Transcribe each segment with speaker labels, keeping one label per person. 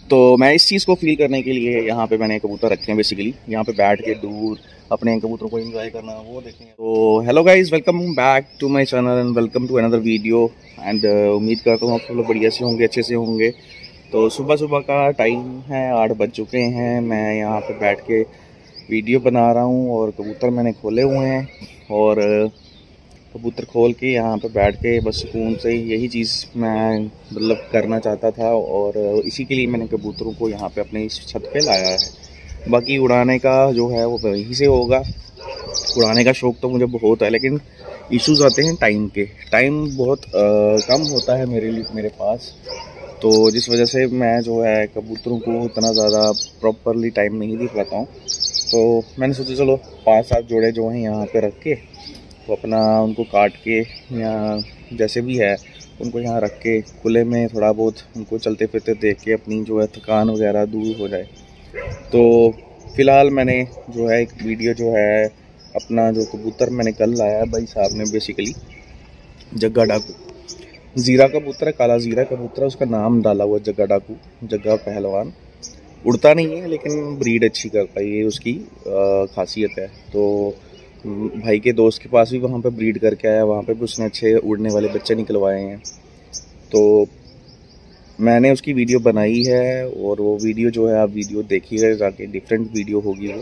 Speaker 1: तो मैं इस चीज़ को फील करने के लिए यहाँ पे मैंने कबूतर रखे हैं बेसिकली, यहाँ पे बैठ के दूर अपने कबूतरों को एंजॉय करना वो देखें। तो hello guys, welcome back to my channel and welcome to another video. And उम्मीद करता हूँ आप सब लोग बढ़िया से होंगे, अच्छे से होंगे। तो सुबह सुबह का टाइम है, 8 बज चुके हैं। मैं यहाँ पे बैठ के वीडियो बना रहा हूँ और कबूतर मैंने खोले हुए हैं और कबूतर खोल के यहाँ पे बैठ के बस सुकून से यही चीज़ मैं मतलब करना चाहता था और इसी के लिए मैंने कबूतरों को यहाँ पे अपने इस छत पे लाया है। बाकी उड़ाने का जो है वो वहीं से होगा। उड़ाने का शौक़ तो मुझे बहुत है, लेकिन इश्यूज आते हैं टाइम के। टाइम बहुत कम होता है मेरे पास, तो जिस वजह से मैं जो है कबूतरों को इतना ज़्यादा प्रॉपरली टाइम नहीं दे पाता हूँ। तो मैंने सोचा चलो 5-7 जोड़े जो हैं यहाँ पे रख के तो अपना उनको काट के या जैसे भी है उनको यहाँ रख के खुले में थोड़ा बहुत उनको चलते फिरते देख के अपनी जो है थकान वगैरह दूर हो जाए। तो फ़िलहाल मैंने जो है एक वीडियो जो है अपना जो कबूतर मैंने कल लाया है भाई साहब ने, बेसिकली जग्गा डाकू ज़ीरा कबूतर है, काला ज़ीरा कबूतर है, उसका नाम डाला हुआ जग्गा डाकू, जग्गा पहलवान। उड़ता नहीं है लेकिन ब्रीड अच्छी करता है, ये उसकी खासियत है। तो भाई के दोस्त के पास भी वहाँ पे ब्रीड करके आया, वहाँ पे भी उसने अच्छे उड़ने वाले बच्चे निकलवाए हैं। तो मैंने उसकी वीडियो बनाई है और वो वीडियो जो है आप वीडियो देखिएगा जाके, डिफरेंट वीडियो होगी वो।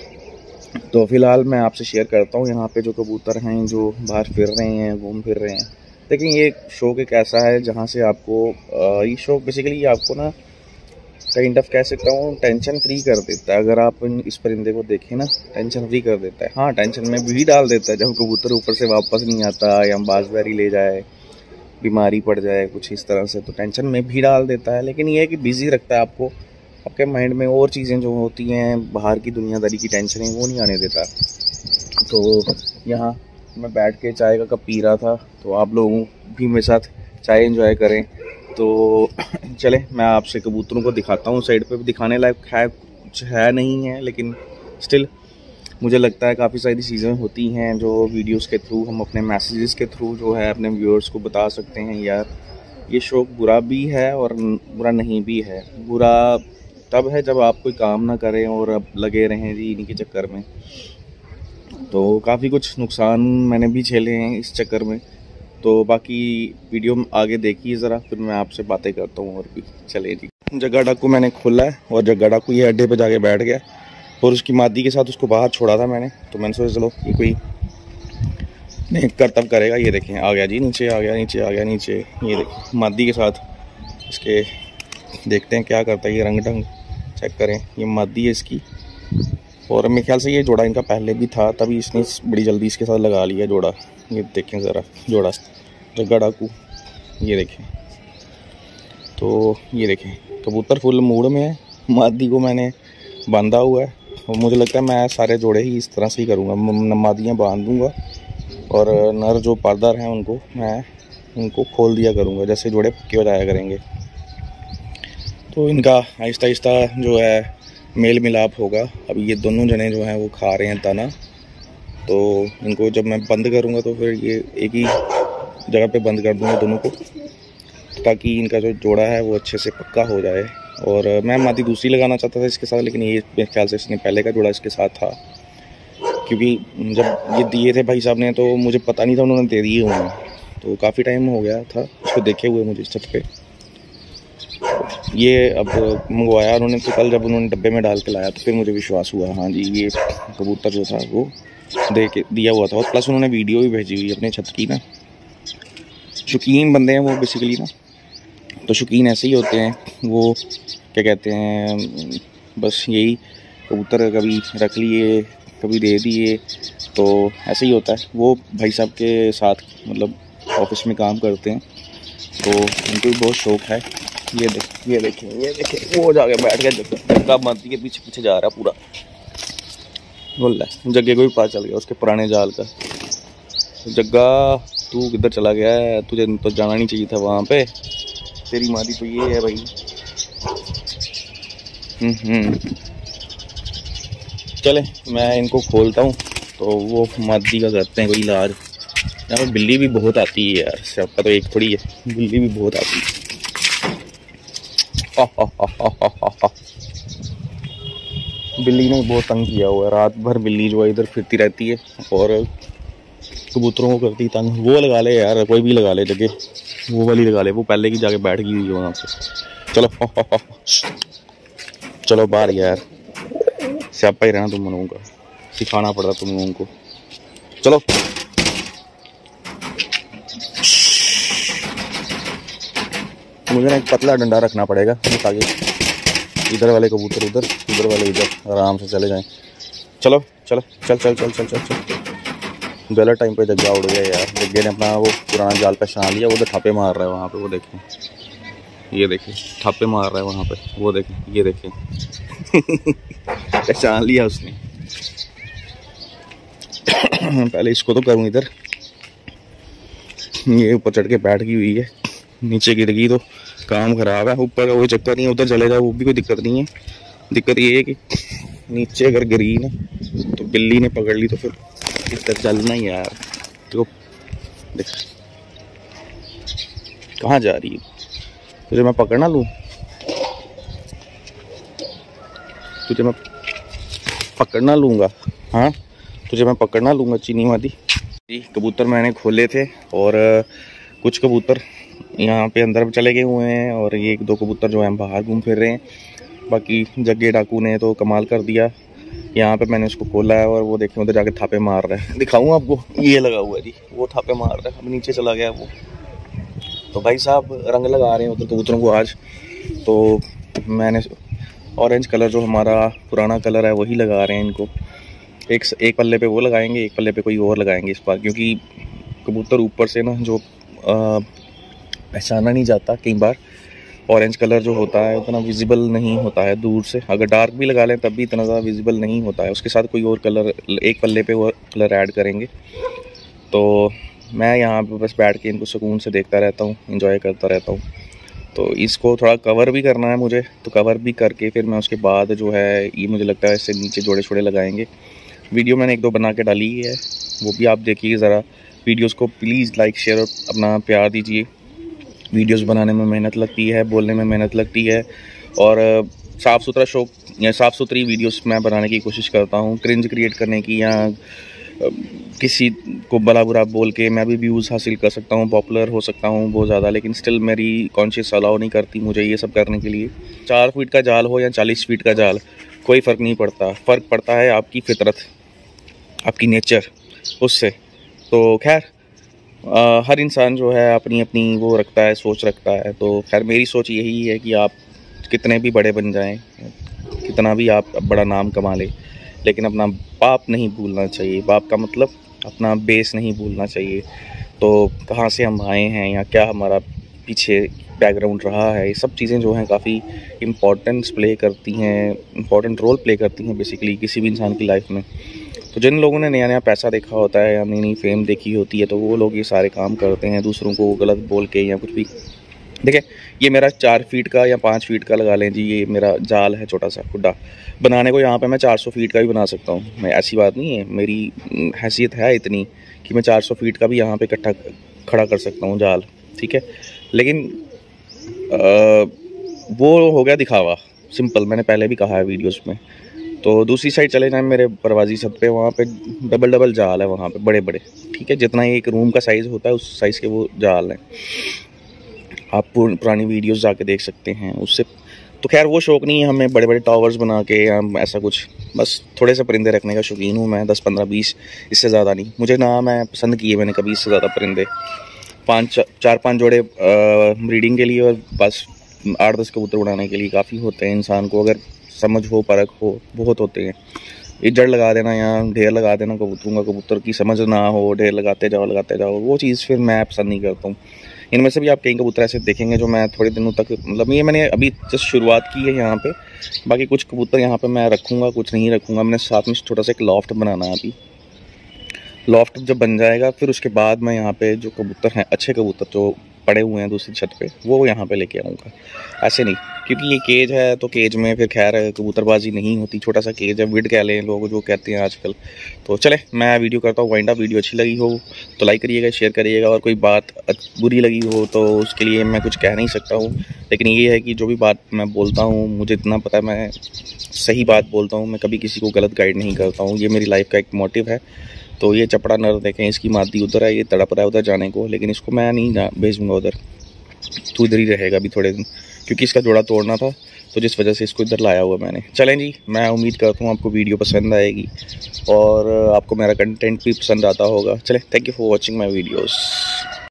Speaker 1: तो फ़िलहाल मैं आपसे शेयर करता हूँ यहाँ पे जो कबूतर हैं जो बाहर फिर रहे हैं, घूम फिर रहे हैं। लेकिन ये शौक़ एक ऐसा है जहाँ से आपको ये शौक़ बेसिकली आपको ना काइंड ऑफ कह सकता हूँ टेंशन फ्री कर देता है। अगर आप इस परिंदे को देखें ना, टेंशन फ्री कर देता है। हाँ, टेंशन में भी डाल देता है जब कबूतर ऊपर से वापस नहीं आता या बाजबारी ले जाए, बीमारी पड़ जाए कुछ इस तरह से, तो टेंशन में भी डाल देता है। लेकिन ये है कि बिज़ी रखता है आपको, आपके माइंड में और चीज़ें जो होती हैं बाहर की दुनियादारी की टेंशनें वो नहीं आने देता। तो यहाँ मैं बैठ के चाय का कप पी रहा था, तो आप लोगों भी मेरे साथ चाय एंजॉय करें। तो चले मैं आपसे कबूतरों को दिखाता हूँ। साइड पे भी दिखाने लायक है कुछ है नहीं है, लेकिन स्टिल मुझे लगता है काफ़ी सारी चीज़ें होती हैं जो वीडियोस के थ्रू हम अपने मैसेजेस के थ्रू जो है अपने व्यूअर्स को बता सकते हैं। यार ये शौक़ बुरा भी है और बुरा नहीं भी है। बुरा तब है जब आप कोई काम ना करें और अब लगे रहें जी इन्हीं के चक्कर में। तो काफ़ी कुछ नुकसान मैंने भी झेले हैं इस चक्कर में। तो बाकी वीडियो आगे देखिए ज़रा, फिर मैं आपसे बातें करता हूँ और भी। चलिए जी, जग्गा डाकू मैंने खोला है और जग्गा डाकू ये अड्डे पे जाके बैठ गया और उसकी मादी के साथ उसको बाहर छोड़ा था मैंने। तो मैंने सोचा चलो ये कोई नहीं करतब करेगा। ये देखें आ गया जी, नीचे आ गया, नीचे आ गया, नीचे। ये देखें मादी के साथ इसके, देखते हैं क्या करता है ये। रंग ढंग चेक करें, ये मादी है इसकी। और मेरे ख्याल से ये जोड़ा इनका पहले भी था, तभी इसने बड़ी जल्दी इसके साथ लगा लिया जोड़ा। ये देखें ज़रा जोड़ा जग्गा डाकू, ये देखें। तो ये देखें कबूतर फुल मूड में है। मादी को मैंने बांधा हुआ है और मुझे लगता है मैं सारे जोड़े ही इस तरह से ही करूँगा, मादियाँ बांध दूँगा और नर जो पालदार हैं उनको मैं उनको खोल दिया करूँगा, जैसे जोड़े पक्के हो जाया करेंगे। तो इनका आहिस्ता आहिस्ता जो है मेल मिलाप होगा। अब ये दोनों जने जो हैं वो खा रहे हैं दाना, तो इनको जब मैं बंद करूँगा तो फिर ये एक ही जगह पे बंद कर दूँगा दोनों को, ताकि इनका जो जोड़ा है वो अच्छे से पक्का हो जाए। और मैं मादी दूसरी लगाना चाहता था इसके साथ, लेकिन ये मेरे ख्याल से इसने पहले का जोड़ा इसके साथ था, क्योंकि जब ये दिए थे भाई साहब ने तो मुझे पता नहीं था उन्होंने दे दिए होंगे। तो काफ़ी टाइम हो गया था उसको देखे हुए मुझे छत पे। ये अब मंगवाया उन्होंने, तो कल जब उन्होंने डब्बे में डाल के लाया तो फिर मुझे विश्वास हुआ हाँ जी ये कबूतर जो था वो दे के दिया हुआ था। और प्लस उन्होंने वीडियो भी भेजी हुई अपने छत की ना। शौकीन बंदे हैं वो बेसिकली ना, तो शौकीन ऐसे ही होते हैं वो, क्या कहते हैं, बस यही कबूतर कभी रख लिए कभी दे दिए, तो ऐसे ही होता है। वो भाई साहब के साथ मतलब ऑफिस में काम करते हैं, तो उनको भी बहुत शौक़ है। ये देखें वो जाके बैठ गया जग्गा मादी के पीछे पीछे जा रहा है पूरा। बोल जग्गे को भी पता चल गया उसके पुराने जाल का। जग्गा तू किधर चला गया है, तुझे तो जाना नहीं चाहिए था वहाँ पे, तेरी मादी तो ये है भाई। चले मैं इनको खोलता हूँ तो वो मादी का करते हैं कोई इलाज। यहाँ पर बिल्ली भी बहुत आती है यार, सबका तो एक थोड़ी है, बिल्ली भी बहुत आती है। बिल्ली ने बहुत तंग किया हुआ है, रात भर बिल्ली जो है इधर फिरती रहती है और कबूतरों को करती तंग। वो लगा ले यार, कोई भी लगा ले जगह, वो वाली लगा ले, वो पहले की जाके बैठ गई हुई है वहाँ पे। चलो चलो बाहर यार, स्यापा ही रहना तुम लोगों का, सिखाना पड़ रहा तुम लोगों को। चलो मुझे ना एक पतला डंडा रखना पड़ेगा ताकि इधर वाले कबूतर उधर, उधर वाले इधर आराम से चले जाएं। चलो चलो चल चल चल चल चल चल। गलत टाइम पे जग्गा उड़ गया यार, जग्गे ने अपना वो पुराना जाल पहचान लिया, वो तो ठापे मार रहा है वहाँ पे, वो देखें, ये देखिए ठापे मार रहा है वहाँ पे, वो देखें, ये देखें पहचान लिया उसने। पहले इसको तो करूँ इधर, ये ऊपर चढ़ के बैठ गई हुई है, नीचे गिर गई तो काम खराब है। ऊपर का कोई चक्कर नहीं है, उधर चले जाओ वो भी कोई दिक्कत नहीं है। दिक्कत ये है कि नीचे अगर गिरी ना तो बिल्ली ने पकड़ ली तो फिर इधर चलना ही यार। तो देख कहाँ जा रही है, तुझे मैं पकड़ ना लूँ, तुझे मैं पकड़ना लूँगा, हाँ तुझे मैं पकड़ना लूँगा चीनी वाली। कबूतर मैंने खोले थे और कुछ कबूतर यहाँ पे अंदर चले गए हुए हैं और ये एक दो कबूतर जो हैं बाहर घूम फिर रहे हैं। बाकी जग्गे डाकू ने तो कमाल कर दिया, यहाँ पे मैंने उसको खोला है और वो देखें उधर जाके थापे मार रहा है। दिखाऊँ आपको, ये लगा हुआ है जी, वो थापे मार रहा है, अब नीचे चला गया वो। तो भाई साहब रंग लगा रहे हैं उधर कबूतरों को आज, तो मैंने ऑरेंज कलर जो हमारा पुराना कलर है वही लगा रहे हैं इनको। एक पल्ले पे वो लगाएंगे, एक पल्ले पे कोई और लगाएंगे इस बार, क्योंकि कबूतर ऊपर से ना जो पहचाना नहीं जाता कई बार, ऑरेंज कलर जो होता है उतना विजिबल नहीं होता है दूर से। अगर डार्क भी लगा लें तब भी इतना ज़्यादा विजिबल नहीं होता है, उसके साथ कोई और कलर एक पल्ले पे और कलर ऐड करेंगे। तो मैं यहाँ पे बस बैठ के इनको सुकून से देखता रहता हूँ, एंजॉय करता रहता हूँ। तो इसको थोड़ा कवर भी करना है मुझे, तो कवर भी करके फिर मैं उसके बाद जो है ये मुझे लगता है इससे नीचे जोड़े छोड़े लगाएंगे। वीडियो मैंने एक दो बना के डाली है, वो भी आप देखिए ज़रा। वीडियोस को प्लीज़ लाइक शेयर और अपना प्यार दीजिए। वीडियोस बनाने में मेहनत लगती है, बोलने में मेहनत लगती है और साफ़ सुथरा शो या साफ़ सुथरी वीडियोस मैं बनाने की कोशिश करता हूँ। क्रिंज क्रिएट करने की या किसी को भला बुरा बोल के मैं भी व्यूज़ हासिल कर सकता हूँ, पॉपुलर हो सकता हूँ बहुत ज़्यादा, लेकिन स्टिल मेरी कॉन्शियस अलाउ नहीं करती मुझे ये सब करने के लिए। 4 फीट का जाल हो या 40 फीट का जाल, कोई फ़र्क नहीं पड़ता। फ़र्क पड़ता है आपकी फितरत, आपकी नेचर, उससे। तो खैर हर इंसान जो है अपनी अपनी वो रखता है, सोच रखता है। तो खैर मेरी सोच यही है कि आप कितने भी बड़े बन जाएं, कितना भी आप बड़ा नाम कमा लें, लेकिन अपना बाप नहीं भूलना चाहिए। बाप का मतलब अपना बेस नहीं भूलना चाहिए। तो कहाँ से हम आए हैं या क्या हमारा पीछे बैकग्राउंड रहा है, ये सब चीज़ें जो हैं काफ़ी इम्पोर्टेंस प्ले करती हैं, इम्पोर्टेंट रोल प्ले करती हैं बेसिकली किसी भी इंसान की लाइफ में। तो जिन लोगों ने नया नया पैसा देखा होता है या नई नई फेम देखी होती है, तो वो लोग ये सारे काम करते हैं, दूसरों को गलत बोल के या कुछ भी। देखिए ये मेरा 4 फीट का या 5 फीट का लगा लें जी, ये मेरा जाल है छोटा सा खुड्डा। बनाने को यहाँ पे मैं 400 फीट का भी बना सकता हूँ, मैं ऐसी बात नहीं है, मेरी हैसियत है इतनी कि मैं 400 फीट का भी यहाँ पे इकट्ठा खड़ा कर सकता हूँ जाल, ठीक है। लेकिन वो हो गया दिखावा, सिंपल, मैंने पहले भी कहा है वीडियोस में। तो दूसरी साइड चले जाएं मेरे परवाजी छत पे, वहाँ पे डबल जाल है वहाँ पे, बड़े बड़े, ठीक है, जितना एक रूम का साइज़ होता है उस साइज़ के वो जाल हैं। आप पुरानी वीडियोस जाके देख सकते हैं उससे। तो खैर वो शौक़ नहीं है हमें बड़े बड़े टावर्स बना के या ऐसा कुछ, बस थोड़े से परिंदे रखने का शौकीन हूँ मैं, 10 15 20, इससे ज़्यादा नहीं। मुझे ना मैं पसंद किए मैंने कभी इससे ज़्यादा परिंदे, 4-5 जोड़े ब्रीडिंग के लिए और बस 8-10 कबूतर उड़ाने के लिए काफ़ी होते हैं। इंसान को अगर समझ हो, परख हो, बहुत होते हैं। एक जड़ लगा देना या ढेर लगा देना कबूतरों का, कबूतर की समझ ना हो, ढेर लगाते जाओ, वो चीज़ फिर मैं पसंद नहीं करता हूँ। इनमें से भी आप कई कबूतर ऐसे देखेंगे जो मैं थोड़े दिनों तक, मतलब ये मैंने अभी जस्ट शुरुआत की है यहाँ पे। बाकी कुछ कबूतर यहाँ पे मैं रखूँगा, कुछ नहीं रखूँगा। मैंने साथ में छोटा सा एक लॉफ्ट बनाना है अभी। लॉफ्ट जब बन जाएगा फिर उसके बाद मैं यहाँ पे जो कबूतर हैं, अच्छे कबूतर जो पड़े हुए हैं दूसरी छत पे, वो यहाँ पे लेके आऊँगा। ऐसे नहीं, क्योंकि ये केज है तो केज में फिर खैर कबूतरबाजी नहीं होती, छोटा सा केज है, विड कह लें लोग जो कहते हैं आजकल। तो चले मैं वीडियो करता हूँ वाइंड अप। वीडियो अच्छी लगी हो तो लाइक करिएगा, शेयर करिएगा, और कोई बात बुरी लगी हो तो उसके लिए मैं कुछ कह नहीं सकता हूँ। लेकिन ये है कि जो भी बात मैं बोलता हूँ मुझे इतना पता है मैं सही बात बोलता हूँ, मैं कभी किसी को गलत गाइड नहीं करता हूँ। ये मेरी लाइफ का एक मोटिव है। तो ये चपड़ा नर देखें, इसकी मादी उधर है, ये तड़प रहा है उधर जाने को, लेकिन इसको मैं नहीं भेजूंगा उधर, तो इधर ही रहेगा अभी थोड़े दिन, क्योंकि इसका जोड़ा तोड़ना था तो जिस वजह से इसको इधर लाया हुआ मैंने। चलें जी, मैं उम्मीद करता हूँ आपको वीडियो पसंद आएगी और आपको मेरा कंटेंट भी पसंद आता होगा। चलें, thank you for watching my videos.